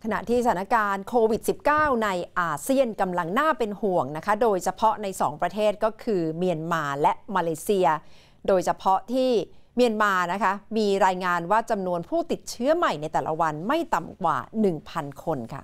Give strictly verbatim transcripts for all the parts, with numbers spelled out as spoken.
ขณะที่สถานการณ์โควิด สิบเก้า ในอาเซียนกำลังน่าเป็นห่วงนะคะโดยเฉพาะในสองประเทศก็คือเมียนมาและมาเลเซียโดยเฉพาะที่เมียนมานะคะมีรายงานว่าจำนวนผู้ติดเชื้อใหม่ในแต่ละวันไม่ต่ำกว่า หนึ่งพัน คนค่ะ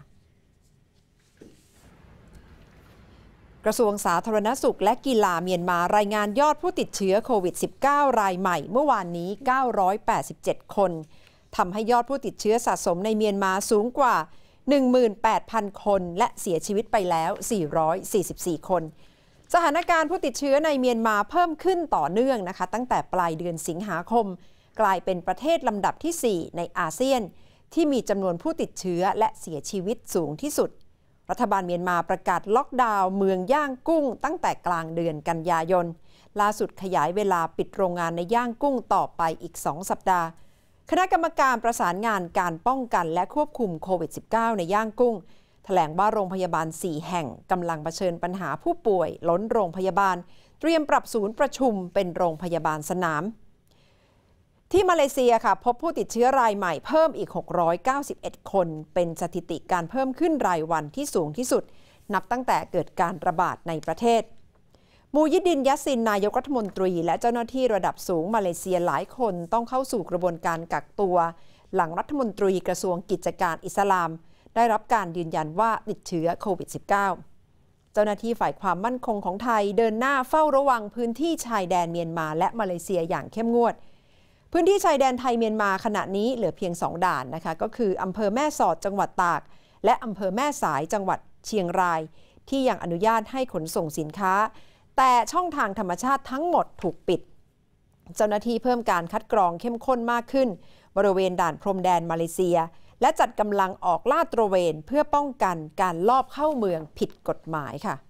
กระทรวงสาธารณสุขและกีฬาเมียนมารายงานยอดผู้ติดเชื้อโควิด สิบเก้า รายใหม่เมื่อวานนี้เก้าร้อยแปดสิบเจ็ดคนทำให้ยอดผู้ติดเชื้อสะสมในเมียนมาสูงกว่า หนึ่งหมื่นแปดพัน คนและเสียชีวิตไปแล้วสี่ร้อยสี่สิบสี่คนสถานการณ์ผู้ติดเชื้อในเมียนมาเพิ่มขึ้นต่อเนื่องนะคะตั้งแต่ปลายเดือนสิงหาคมกลายเป็นประเทศลำดับที่สี่ในอาเซียนที่มีจำนวนผู้ติดเชื้อและเสียชีวิตสูงที่สุดรัฐบาลเมียนมาประกาศล็อกดาวน์เมืองย่างกุ้งตั้งแต่กลางเดือนกันยายนล่าสุดขยายเวลาปิดโรงงานในย่างกุ้งต่อไปอีกสองสัปดาห์คณะกรรมการประสานงานการป้องกันและควบคุมโควิด สิบเก้า ในย่างกุ้งแถลงว่าโรงพยาบาลสี่แห่งกำลังเผชิญปัญหาผู้ป่วยล้นโรงพยาบาลเตรียมปรับศูนย์ประชุมเป็นโรงพยาบาลสนามที่มาเลเซียค่ะพบผู้ติดเชื้อรายใหม่เพิ่มอีกหกร้อยเก้าสิบเอ็ดคนเป็นสถิติการเพิ่มขึ้นรายวันที่สูงที่สุดนับตั้งแต่เกิดการระบาดในประเทศมูยิดดินยัสซินนายกรัฐมนตรีและเจ้าหน้าที่ระดับสูงมาเลเซียหลายคนต้องเข้าสู่กระบวนการกักตัวหลังรัฐมนตรีกระทรวงกิจการอิสลามได้รับการยืนยันว่าติดเชื้อโควิด สิบเก้า เจ้าหน้าที่ฝ่ายความมั่นคงของไทยเดินหน้าเฝ้าระวังพื้นที่ชายแดนเมียนมาและมาเลเซียอย่างเข้มงวดพื้นที่ชายแดนไทยเมียนมาขณะนี้เหลือเพียงสองด่านนะคะก็คืออำเภอแม่สอดจังหวัดตากและอำเภอแม่สายจังหวัดเชียงรายที่ยังอนุญาตให้ขนส่งสินค้าแต่ช่องทางธรรมชาติทั้งหมดถูกปิดเจ้าหน้าที่เพิ่มการคัดกรองเข้มข้นมากขึ้นบริเวณด่านพรมแดนมาเลเซียและจัดกำลังออกลาดตระเวนเพื่อป้องกันการลอบเข้าเมืองผิดกฎหมายค่ะ